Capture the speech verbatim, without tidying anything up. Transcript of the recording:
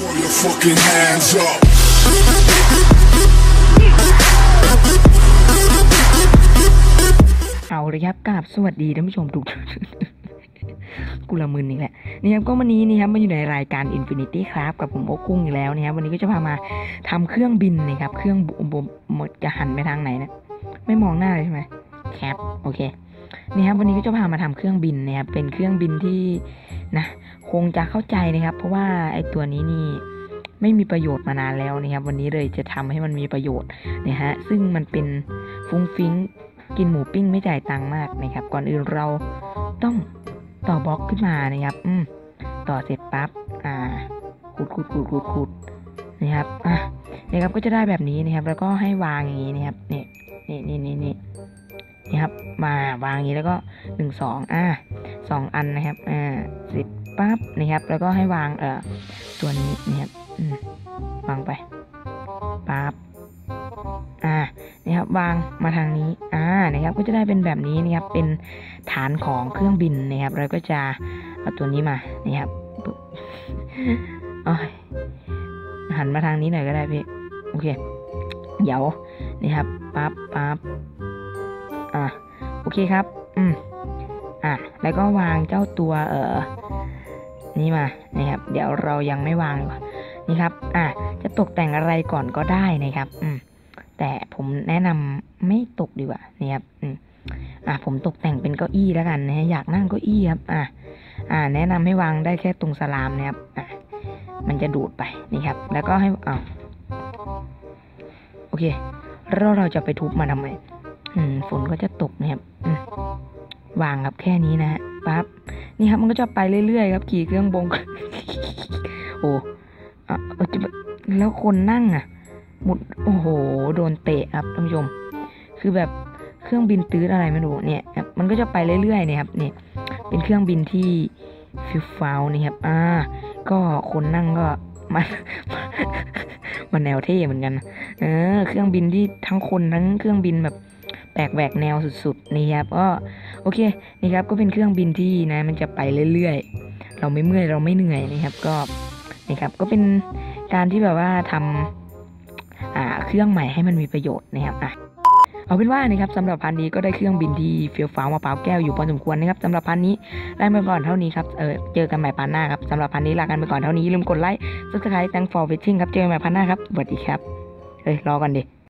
Throw your fucking hands up. เอาเลยครับกราบสวัสดีท่านผู้ชมทุกท่านกูละมึนอีกแหละนี่ครับก็วันนี้นี่ครับมาอยู่ในรายการ Infinity ครับกับผมโอกุ้งอีกแล้วนะครับวันนี้ก็จะพามาทำเครื่องบินนะครับเครื่องบมหมดจะหันไปทางไหนนะไม่มองหน้าเลยใช่ไหมแคปโอเคนี่ครับวันนี้ก็จะพามาทำเครื่องบินนะครับเป็นเครื่องบินที่นะคงจะเข้าใจนะครับเพราะว่าไอตัวนี้นี่ไม่มีประโยชน์มานานแล้วนะครับวันนี้เลยจะทำให้มันมีประโยชน์นะฮะซึ่งมันเป็นฟุ้งฟิ้งกินหมูปิ้งไม่จ่ายตังค์มากนะครับก่อนอื่นเราต้องต่อบล็อกขึ้นมานะครับอืมต่อเสร็จปั๊บอ่าขุดขุดขุดขุดขุดนะครับอ่ะนะครับก็จะได้แบบนี้นะครับแล้วก็ให้วางอย่างนี้นะครับนี่นี่นี่นี่นี่นี่ครับมาวางอย่างนี้แล้วก็หนึ่งสองอ่าสองอันนะครับอ่าเสร็จปั๊บนะครับแล้วก็ให้วางเอ่อตัวนี้นะครับอืมวางไปปั๊บอ่านี่ครับวางมาทางนี้อ่านะครับก็จะได้เป็นแบบนี้นะครับเป็นฐานของเครื่องบินนะครับเราก็จะเอาตัวนี้มานี่ครับหันมาทางนี้หน่อยก็ได้พี่โอเคเดี๋ยวนี่ครับปั๊บปั๊บอ่าโอเคครับอืมอ่ะแล้วก็วางเจ้าตัวเอ่อนี่มานะครับเดี๋ยวเรายังไม่วางนี่ครับอ่ะจะตกแต่งอะไรก่อนก็ได้นะครับอืมแต่ผมแนะนำไม่ตกดีกว่านี่ครับอืมอ่ะผมตกแต่งเป็นเก้าอี้แล้วกันนะฮะอยากนั่งเก้าอี้ครับอ่ะอ่าแนะนำให้วางได้แค่ตรงสลามนะครับอ่ะมันจะดูดไปนี่ครับแล้วก็ให้อ่าโอเคแล้วเราจะไปทุบมาทำไมอืมฝนก็จะตกนะครับอืมวางครับแค่นี้นะฮะปั๊บนี่ครับมันก็จะไปเรื่อยๆครับขี่เครื่องบง โอ้อ่ะแล้วคนนั่งอ่ะหมุดโอ้โหโดนเตะครับท่านผู้ชมคือแบบเครื่องบินตื้ออะไรไม่รู้เนี่ยมันก็จะไปเรื่อยๆเนี่ยครับเนี่ยเป็นเครื่องบินที่ฟิวฟ้าวนี่ครับอ่าก็คนนั่งก็มันมันแนวเท่เหมือนกันเออเครื่องบินที่ทั้งคนทั้งเครื่องบินแบบแปลกแหวกแนวสุดๆนี่ครับก็โอเคนี่ครับก็เป็นเครื่องบินที่นะมันจะไปเรื่อยๆเราไม่เมื่อยเราไม่เหนื่อยนะครับก็นี่ครับก็เป็นการที่แบบว่าทำอ่าเครื่องใหม่ให้มันมีประโยชน์นะครับอ่ะเอาเป็นว่านะครับสำหรับพันนี้ก็ได้เครื่องบินที่เฟี้ยวฟ้าวมาเปล่าแก้วอยู่พอสมควรนะครับสำหรับพันนี้ลาไปก่อนเท่านี้ครับเออเจอกันใหม่พันหน้าครับสำหรับพันนี้ลากันไปก่อนเท่านี้ลืมกดไลค์ ซับสไครบ์ thanks for watching ครับเจอกันใหม่พันหน้าครับสวัสดีครับเฮ้ยรอกันดิ